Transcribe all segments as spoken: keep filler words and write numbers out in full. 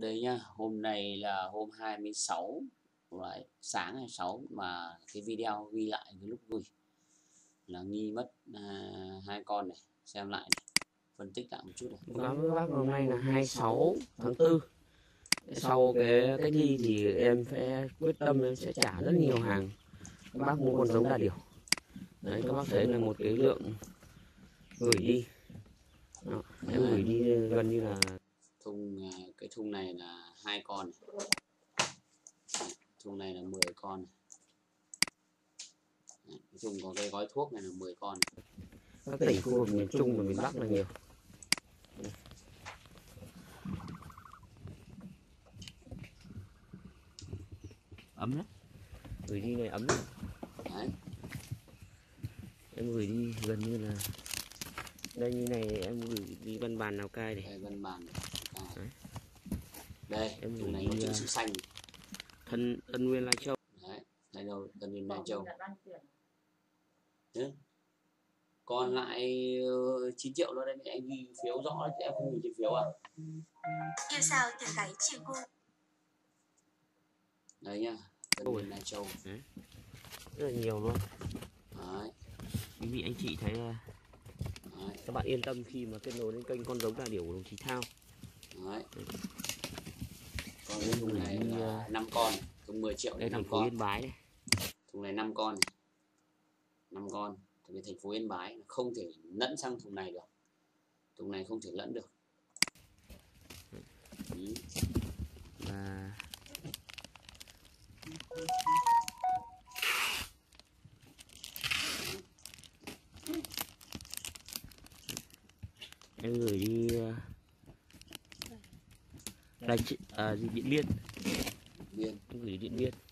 Đây nhá, hôm nay là hôm hai mươi sáu, lại sáng hai mươi sáu mà cái video ghi lại cái lúc gửi là nghi mất à, hai con này, xem lại này, phân tích lại một chút này. Báo với các bác hôm nay là hai mươi sáu tháng tư. Sau cái cách ly thì em sẽ quyết tâm em sẽ trả rất nhiều hàng các bác mua con giống đà điểu. Đấy, các bác thấy là một cái lượng gửi đi. Đó, em gửi đi gần như là thùng, cái thùng này là hai con này. Thùng này là mười con này. Đấy, cái thùng có cái gói thuốc này là mười con này. Các tỉnh khu vực miền Trung và miền Bắc là nhiều. Ấm lắm, gửi đi này ấm lắm. Đấy. Em gửi đi gần như là đây, như này em gửi đi Văn Bàn Lào Cai này. Đây, Văn Bàn Lào Cai. Đấy. Đây, em thùng này có chữ sự xanh. Thân Tân Nguyên Lai Châu. Đấy, đây đâu, Tân Nguyên Lai Châu. Đấy. Còn lại chín triệu đó, đây anh ghi phiếu rõ chứ em không nhìn trên phiếu à? Yêu sao từ cái chia cô. Đấy nhá, Tân Nguyên Lai Châu. Đấy. Rất là nhiều luôn. Đấy. Quý vị anh chị thấy là Đấy. Các bạn yên tâm khi mà kết nối đến kênh con giống đà điểu của đồng chí Thao. Đấy. Còn cái thùng này là năm con, thùng mười triệu đây năm thành phố con. Yên Bái này. Thùng này năm con này. năm con. Thì cái thành phố Yên Bái không thể lẫn sang thùng này được. Thùng này không thể lẫn được. Ý. Và em gửi đi là à, gì Điện Biên. Biên. Em gửi Điện Biên.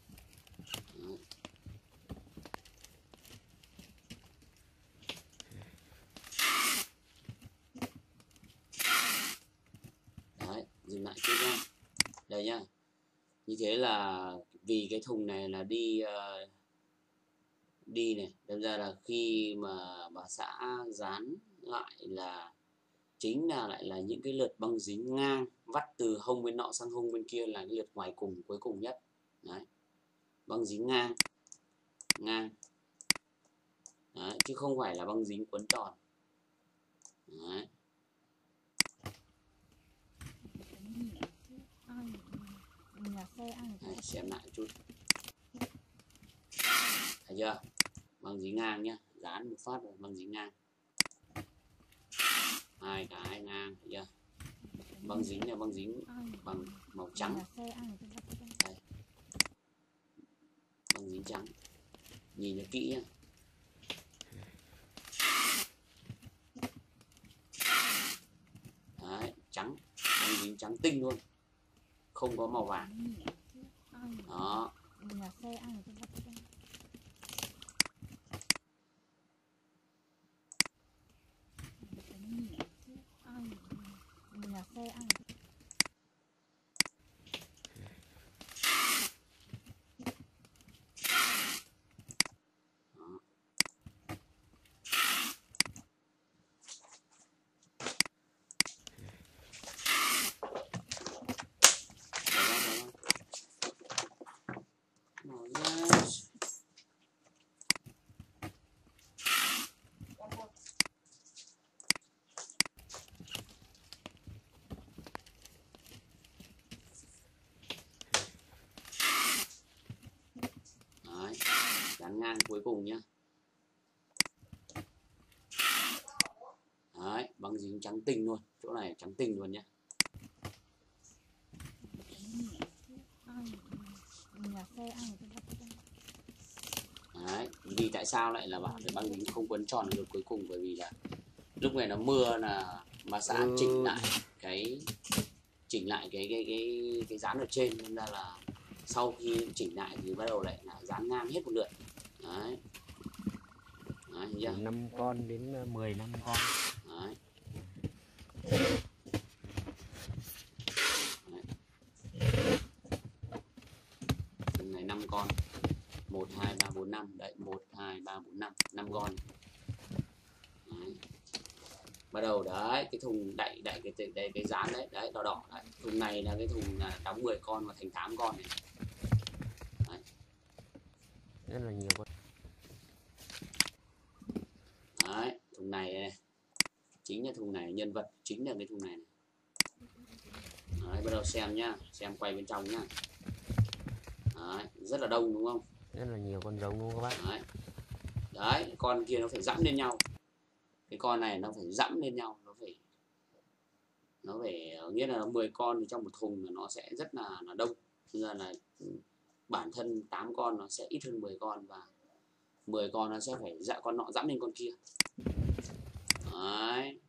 Đấy, dừng lại chút nha. Đây nhá. Như thế là vì cái thùng này là đi uh, đi này, đâm ra là khi mà bà xã dán lại là chính là lại là những cái lượt băng dính ngang vắt từ hông bên nọ sang hông bên kia là cái lượt ngoài cùng cuối cùng nhất. Đấy. Băng dính ngang ngang. Đấy, chứ không phải là băng dính quấn tròn. Đấy. Đấy, xem lại chút. Thấy chưa? Băng dính ngang nhá, dán một phát rồi băng dính ngang. Hai cái ngang, thấy chưa? Băng dính là băng dính bằng màu trắng. Đây. Băng dính trắng. Nhìn cho kỹ nhá. Đấy, trắng, băng dính trắng tinh luôn. Không có màu vàng. Đó. Đấy, dán ngang cuối cùng nhá. Đấy, băng dính trắng tinh luôn, chỗ này trắng tinh luôn nhá. Đấy, vì tại sao lại là bảo cái băng dính không quấn tròn được cuối cùng, bởi vì là lúc này nó mưa là bà xã ừ. chỉnh lại cái chỉnh lại cái cái cái cái dán ở trên, nên ra là sau khi chỉnh lại thì bắt đầu lại là dán ngang hết một lượt. Đấy. Đấy, từ năm con đến mười năm con. Đấy. Đấy. Từng này năm con. một hai ba bốn năm, đấy, một hai ba bốn năm, năm con. Đấy. bắt đầu đấy, cái thùng đậy đậy cái cái cái, cái dán đấy, đấy đỏ đỏ đấy. Thùng này là cái thùng là đóng mười con và thành tám con này. Đấy. Rất là nhiều con. Đấy, thùng này này. Chính là thùng này, nhân vật chính là cái thùng này, này. Đấy, bắt đầu xem nhá, xem quay bên trong nhá. Đấy, rất là đông đúng không? Rất là nhiều con giống đúng không các bác? Đấy. Đấy, con kia nó phải dẫm lên nhau. Cái con này nó phải dẫm lên nhau, nó phải nó phải nghĩa là mười con thì trong một thùng là nó sẽ rất là là đông. Nên là, là bản thân tám con nó sẽ ít hơn mười con, và mười con nó sẽ phải dạ con nọ dẫm lên con kia. Đấy.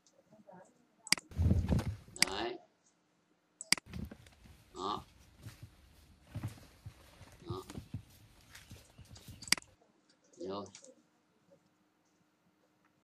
Đấy. Đó. Đó. Rồi.